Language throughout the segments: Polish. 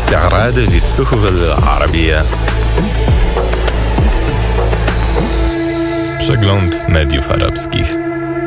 استعراض للصحف العربية. Przegląd mediów arabskich.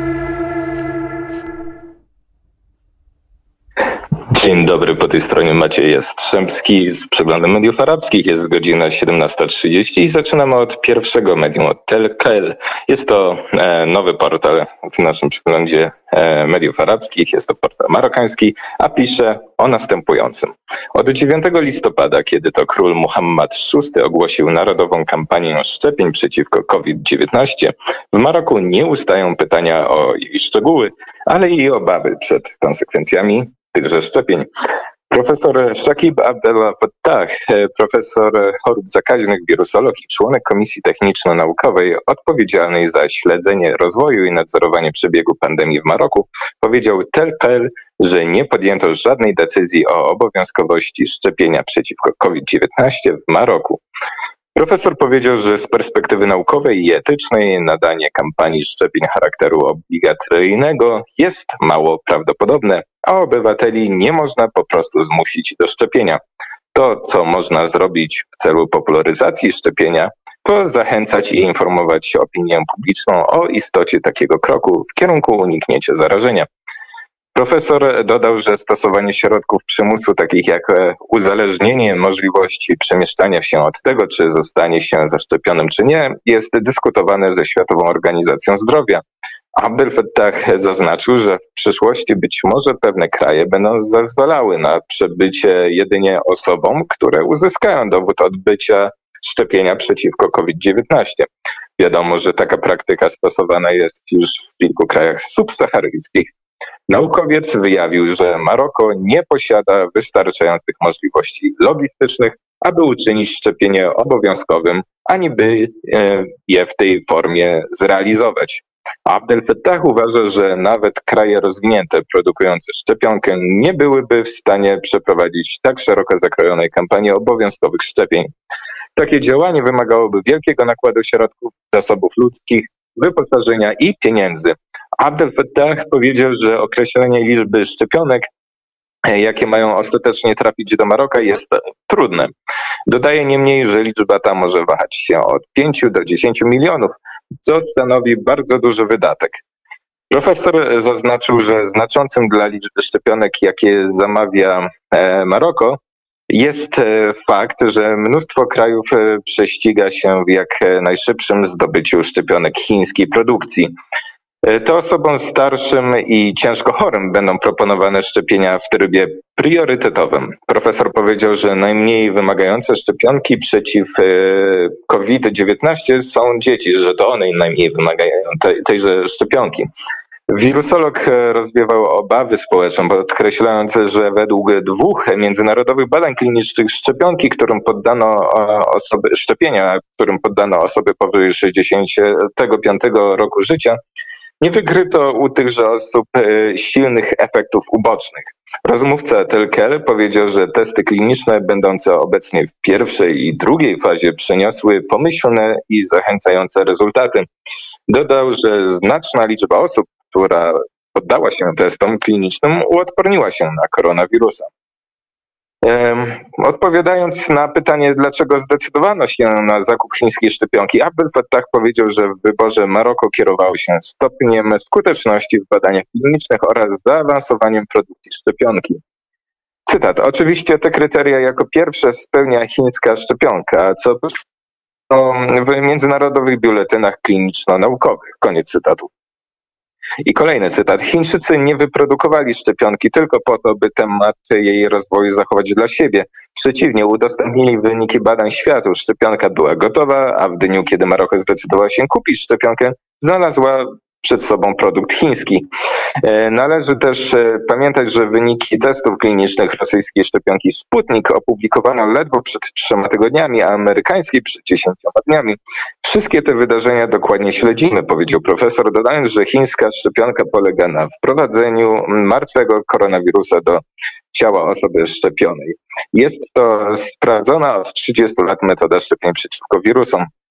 Dzień dobry, po tej stronie Maciej Jastrzębski z Przeglądem Mediów Arabskich. Jest godzina 17:30 i zaczynamy od pierwszego medium, od Telkel. Jest to nowy portal w naszym przeglądzie mediów arabskich. Jest to portal marokański, a pisze o następującym. Od 9 listopada, kiedy to król Muhammad VI ogłosił narodową kampanię szczepień przeciwko COVID-19, w Maroku nie ustają pytania o jej szczegóły, ale i obawy przed konsekwencjami tychże szczepień. Profesor Shakib Abdel Fattah, profesor chorób zakaźnych, wirusolog i członek Komisji Techniczno-Naukowej odpowiedzialnej za śledzenie rozwoju i nadzorowanie przebiegu pandemii w Maroku, powiedział Telkel, że nie podjęto żadnej decyzji o obowiązkowości szczepienia przeciwko COVID-19 w Maroku. Profesor powiedział, że z perspektywy naukowej i etycznej nadanie kampanii szczepień charakteru obligatoryjnego jest mało prawdopodobne, a obywateli nie można po prostu zmusić do szczepienia. To, co można zrobić w celu popularyzacji szczepienia, to zachęcać i informować opinię publiczną o istocie takiego kroku w kierunku uniknięcia zarażenia. Profesor dodał, że stosowanie środków przymusu, takich jak uzależnienie możliwości przemieszczania się od tego, czy zostanie się zaszczepionym, czy nie, jest dyskutowane ze Światową Organizacją Zdrowia. Abdel Fattah zaznaczył, że w przyszłości być może pewne kraje będą zezwalały na przebycie jedynie osobom, które uzyskają dowód odbycia szczepienia przeciwko COVID-19. Wiadomo, że taka praktyka stosowana jest już w kilku krajach subsaharyjskich. Naukowiec wyjawił, że Maroko nie posiada wystarczających możliwości logistycznych, aby uczynić szczepienie obowiązkowym, ani by je w tej formie zrealizować. Abdel Fattah uważa, że nawet kraje rozwinięte produkujące szczepionkę nie byłyby w stanie przeprowadzić tak szeroko zakrojonej kampanii obowiązkowych szczepień. Takie działanie wymagałoby wielkiego nakładu środków, zasobów ludzkich, wyposażenia i pieniędzy. Abdel Fattah powiedział, że określenie liczby szczepionek, jakie mają ostatecznie trafić do Maroka, jest trudne. Dodaje niemniej, że liczba ta może wahać się od 5 do 10 milionów, co stanowi bardzo duży wydatek. Profesor zaznaczył, że znaczącym dla liczby szczepionek, jakie zamawia Maroko, jest fakt, że mnóstwo krajów prześciga się w jak najszybszym zdobyciu szczepionek chińskiej produkcji. To osobom starszym i ciężko chorym będą proponowane szczepienia w trybie priorytetowym. Profesor powiedział, że najmniej wymagające szczepionki przeciw COVID-19 są dzieci, że to one najmniej wymagają tejże szczepionki. Wirusolog rozwiewał obawy społeczne, podkreślając, że według 2 międzynarodowych badań klinicznych szczepienia, którym poddano osoby powyżej 65 roku życia, nie wykryto u tychże osób silnych efektów ubocznych. Rozmówca Telkel powiedział, że testy kliniczne będące obecnie w pierwszej i drugiej fazie przyniosły pomyślne i zachęcające rezultaty. Dodał, że znaczna liczba osób, która poddała się testom klinicznym, uodporniła się na koronawirusa. Odpowiadając na pytanie, dlaczego zdecydowano się na zakup chińskiej szczepionki, Abdel Fattah powiedział, że w wyborze Maroko kierowało się stopniem skuteczności w badaniach klinicznych oraz zaawansowaniem produkcji szczepionki. Cytat. Oczywiście te kryteria jako pierwsze spełnia chińska szczepionka, co w międzynarodowych biuletynach kliniczno-naukowych. Koniec cytatu. I kolejny cytat. Chińczycy nie wyprodukowali szczepionki tylko po to, by temat jej rozwoju zachować dla siebie. Przeciwnie, udostępnili wyniki badań światu. Szczepionka była gotowa, a w dniu, kiedy Maroko zdecydował się kupić szczepionkę, znalazła przed sobą produkt chiński. Należy też pamiętać, że wyniki testów klinicznych rosyjskiej szczepionki Sputnik opublikowano ledwo przed 3 tygodniami, a amerykańskiej przed 10 dniami. Wszystkie te wydarzenia dokładnie śledzimy, powiedział profesor, dodając, że chińska szczepionka polega na wprowadzeniu martwego koronawirusa do ciała osoby szczepionej. Jest to sprawdzona od 30 lat metoda szczepień przeciwko wirusom.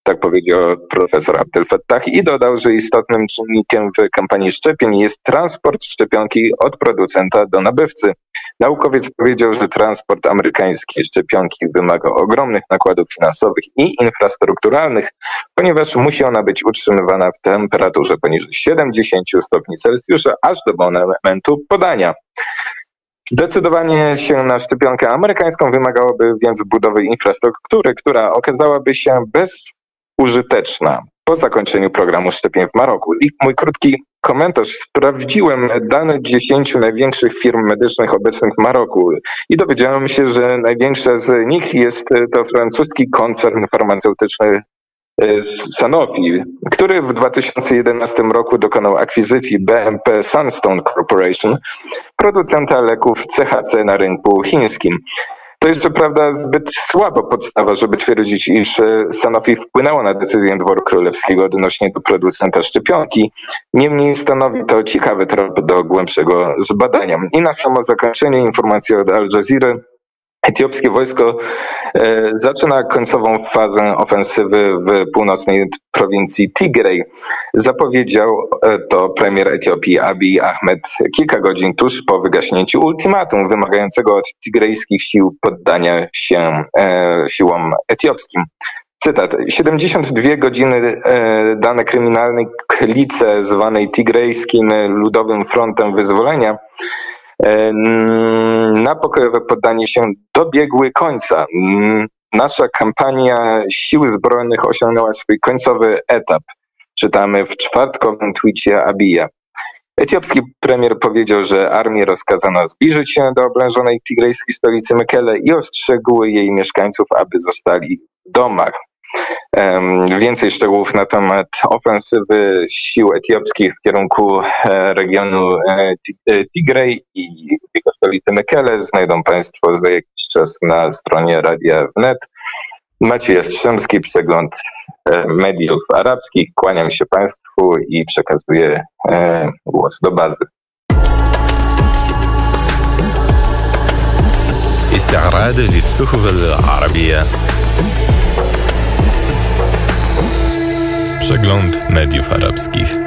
Tak powiedział profesor Abdel Fattah i dodał, że istotnym czynnikiem w kampanii szczepień jest transport szczepionki od producenta do nabywcy. Naukowiec powiedział, że transport amerykańskiej szczepionki wymaga ogromnych nakładów finansowych i infrastrukturalnych, ponieważ musi ona być utrzymywana w temperaturze poniżej 70 stopni Celsjusza aż do momentu podania. Zdecydowanie się na szczepionkę amerykańską wymagałoby więc budowy infrastruktury, która okazałaby się bezużyteczna po zakończeniu programu szczepień w Maroku. I mój krótki komentarz. Sprawdziłem dane 10 największych firm medycznych obecnych w Maroku i dowiedziałem się, że największa z nich jest to francuski koncern farmaceutyczny Sanofi, który w 2011 roku dokonał akwizycji BMP Sunstone Corporation, producenta leków CHC na rynku chińskim. To jeszcze prawda zbyt słaba podstawa, żeby twierdzić, iż Sanofi wpłynęło na decyzję Dworu Królewskiego odnośnie do producenta szczepionki. Niemniej stanowi to ciekawy trop do głębszego zbadania. I na samo zakończenie informacja od Al Jazeera. Etiopskie wojsko zaczyna końcową fazę ofensywy w północnej prowincji Tigray. Zapowiedział to premier Etiopii Abiy Ahmed kilka godzin tuż po wygaśnięciu ultimatum wymagającego od tigrejskich sił poddania się siłom etiopskim. Cytat. 72 godziny dane kryminalnej klice zwanej Tigrejskim Ludowym Frontem Wyzwolenia na pokojowe poddanie się dobiegły końca. Nasza kampania Sił Zbrojnych osiągnęła swój końcowy etap. Czytamy w czwartkowym twicie Abiya. Etiopski premier powiedział, że armii rozkazano zbliżyć się do oblężonej tigrejskiej stolicy Mekele i ostrzegł jej mieszkańców, aby zostali w domach. Więcej szczegółów na temat ofensywy sił etiopskich w kierunku regionu Tigray i jego stolicy Mekele znajdą Państwo za jakiś czas na stronie Radia Wnet. Maciej Jastrzębski, przegląd mediów arabskich. Kłaniam się Państwu i przekazuję głos do bazy. استعراض للصحف العربية. Przegląd mediów arabskich.